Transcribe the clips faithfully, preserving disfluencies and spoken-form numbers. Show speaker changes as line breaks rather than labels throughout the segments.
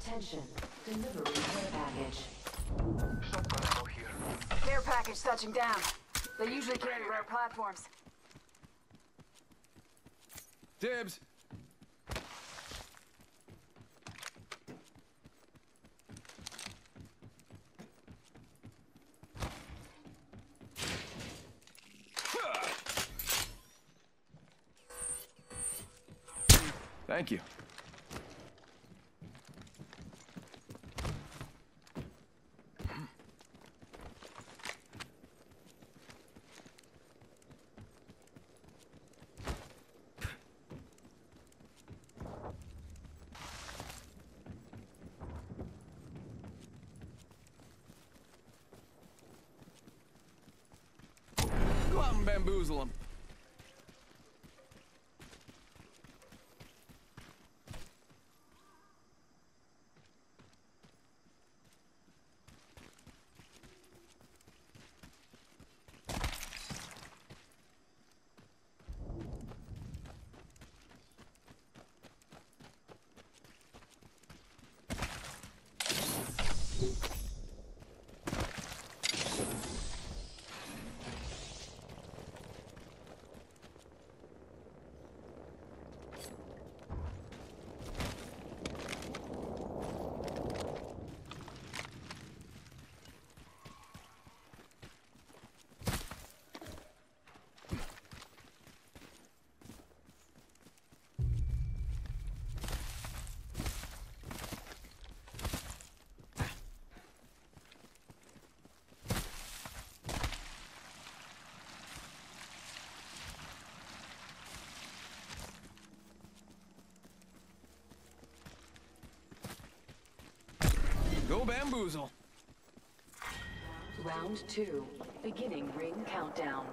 Attention, delivery care package.
Someone out here.
Care package touching down. They usually carry rare platforms.
Dibs. Thank you. Go out and bamboozle them. Go bamboozle.
Round two, beginning ring countdown.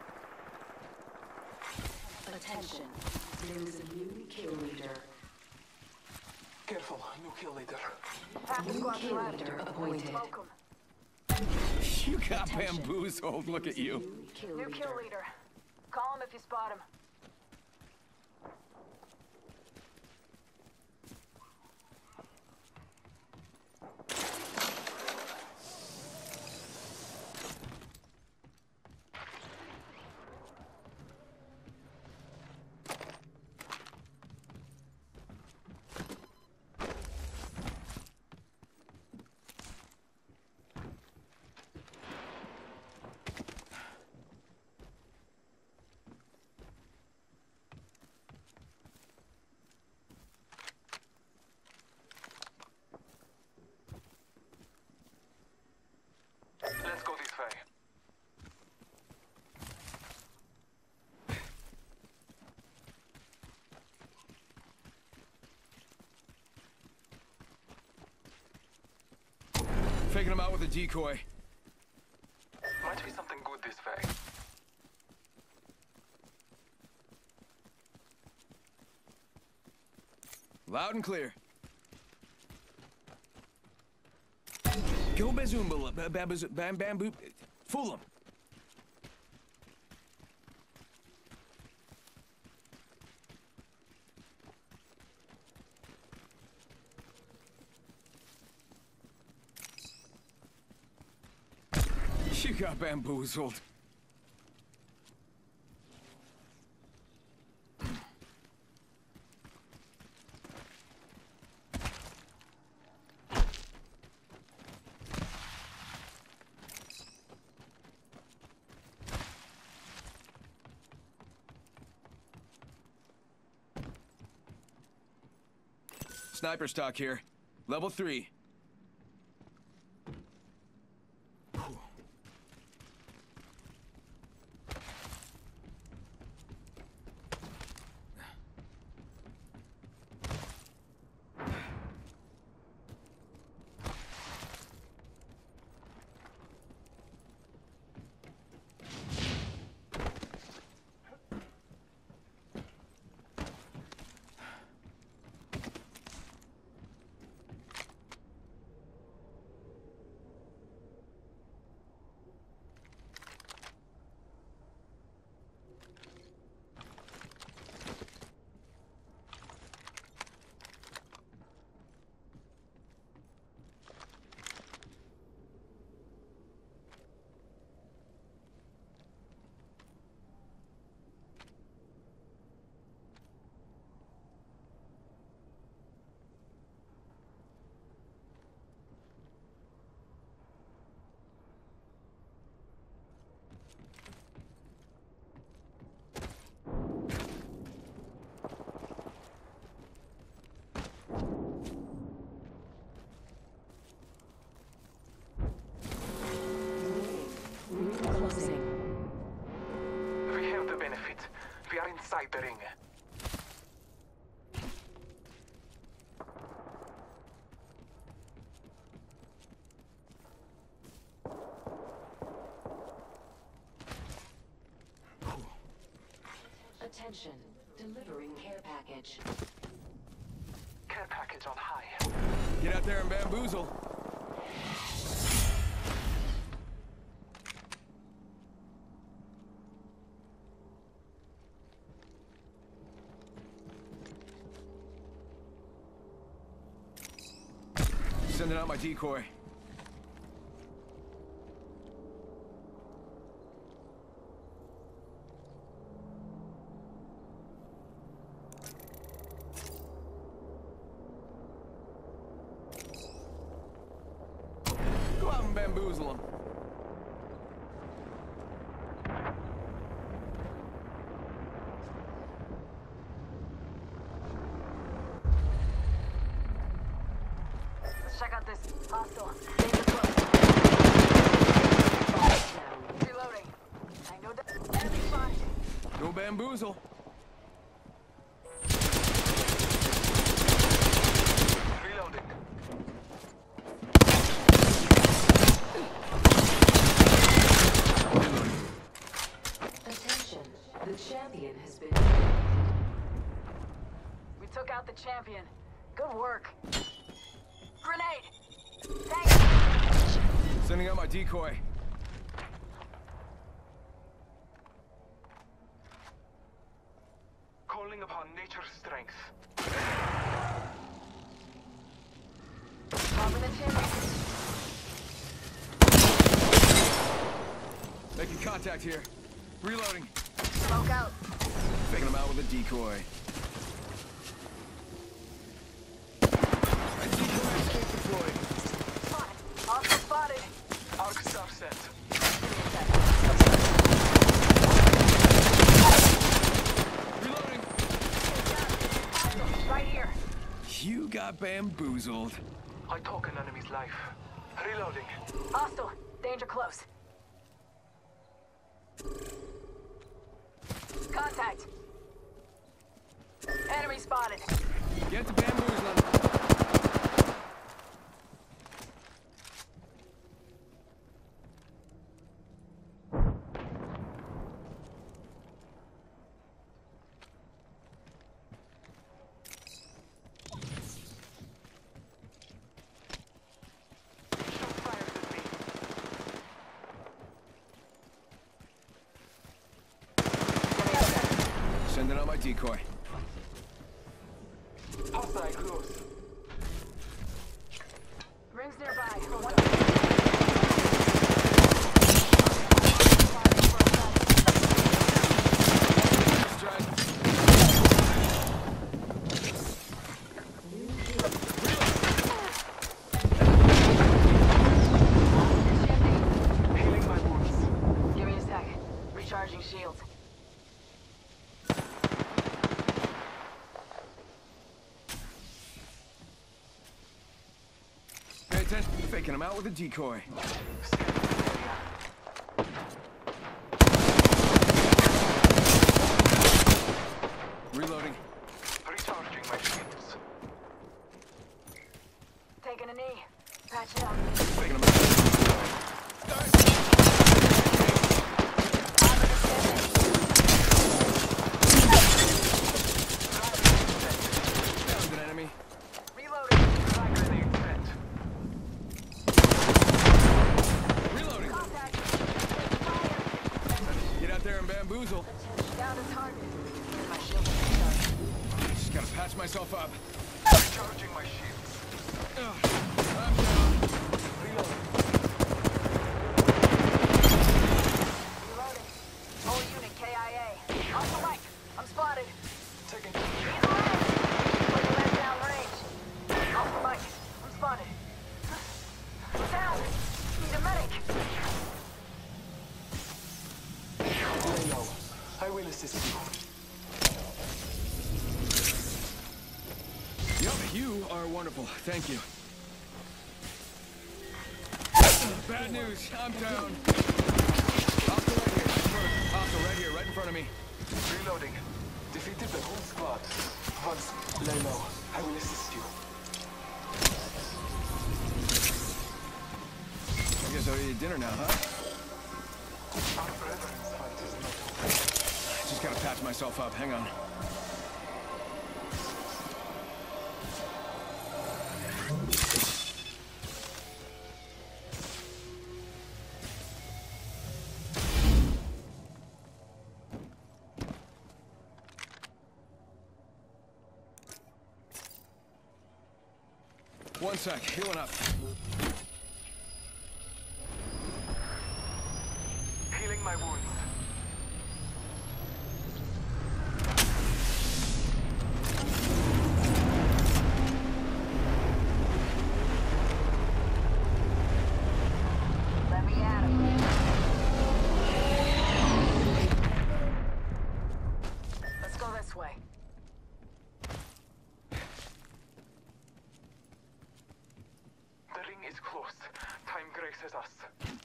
Attention, there is a new kill leader.
Careful, new kill leader.
Half the
New
squad's
kill
left.
leader appointed.
Smoke 'em.
You got
Attention.
bamboozled. Look at you.
New kill
New kill
leader.
leader. Call him if you spot him.
Let's go this way.
Faking him out with a decoy.
Might be something good this way.
Loud and clear. Go bazoomba, ba- babaz- bam bamboo. Fool him. You got bamboozled. Sniper stock here. Level three.
repairing.
Attention, delivering care package.
Care package on high.
Get out there and bamboozle. Sending out my decoy. Go out and bamboozle them.
Let's check out this hostile. Danger close. Reloading. I know that. Enemy spotted.
Go bamboozle.
Reloading.
Attention, the champion has been...
We took out the champion. Good work. Grenade! Thanks!
Sending out my decoy.
Calling upon nature's strength.
Popping the champion.
Making contact here. Reloading.
Smoke out.
Taking them out with a decoy. My decoy escape deployed.
Spotted. Hostile spotted.
Arc star set.
Reloading.
Right here.
You got bamboozled.
I took an enemy's life. Reloading.
Hostile. Danger close. Contact. Enemy spotted.
Get to bamboozling.
Shot fired at me.
Sending out my decoy.
Hostile close.
Rings nearby. One-
Strike.
Healing my wounds.
Give me a sec. Recharging shields.
Pay attention. Faking them out with a decoy. Reloading.
Recharging my shields.
Taking a knee. Patch it up.
Faking them out. Found an enemy.
Reloading.
Frag grenade set.
Reloading.
Contact. Fire.
Get out there and bamboozle.
Down to target. Get my shield recharged.
Just gotta patch myself up.
Recharging my shields.
Ugh, I'm down.
Reloading.
Reloading. Whole unit K I A. On the mic. I'm spotted.
Taking.
He's range. Put the left down range. Off the mic. I'm spotted. I'm down. Need a medic.
Lay low. I will assist you.
Yup, you are wonderful. Thank you. Bad news. I'm down. Hostile right here. Hostile right here, right in front of me.
Reloading. Defeated the whole squad. Once, lay low. I will assist you.
I guess I'll eat dinner now, huh?
Our brethren's fight is not over.
Just gotta patch myself up. Hang on. One sec, healing up.
Healing my wounds.
Let me at him. Let's go this way.
The ring is close. Time graces us.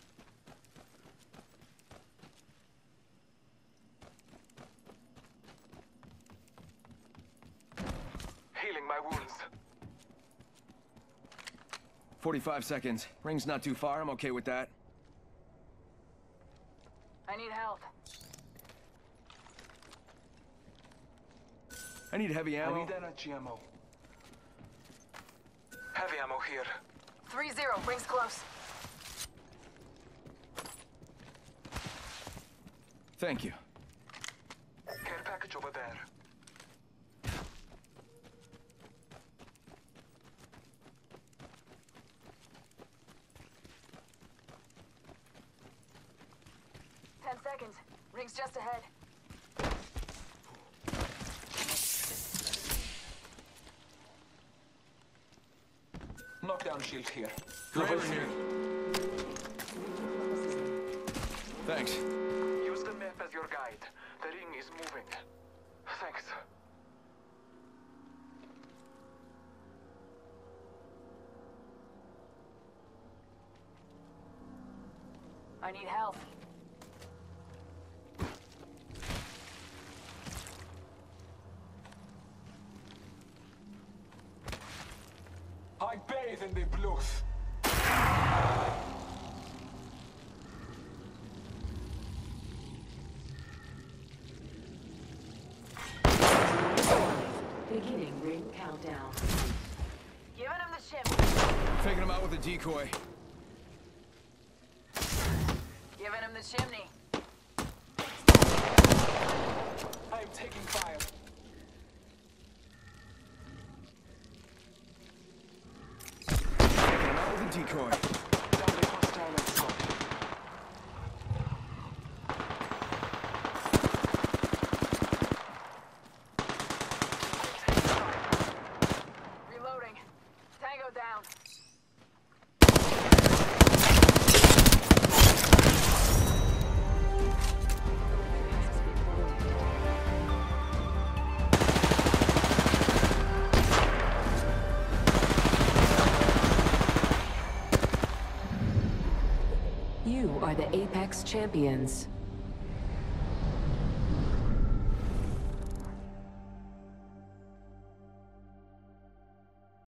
Healing my wounds.
forty-five seconds. Ring's not too far. I'm okay with that.
I need help.
I need heavy
I
ammo.
need energy ammo. Heavy ammo here.
Three zero, rings close.
Thank you.
Care package over there.
Ten seconds. Rings just ahead.
Knockdown shield here.
Level here. Thanks.
Use the map as your guide. The ring is moving. Thanks.
I need help.
I bathe in the blues.
Beginning ring countdown.
Giving him the shimmy.
Taking him out with a decoy.
Giving him the chimney.
I am taking fire.
Taking him out with a decoy.
Down the hostile and stop.
Reloading. Tango down.
You are the Apex Champions.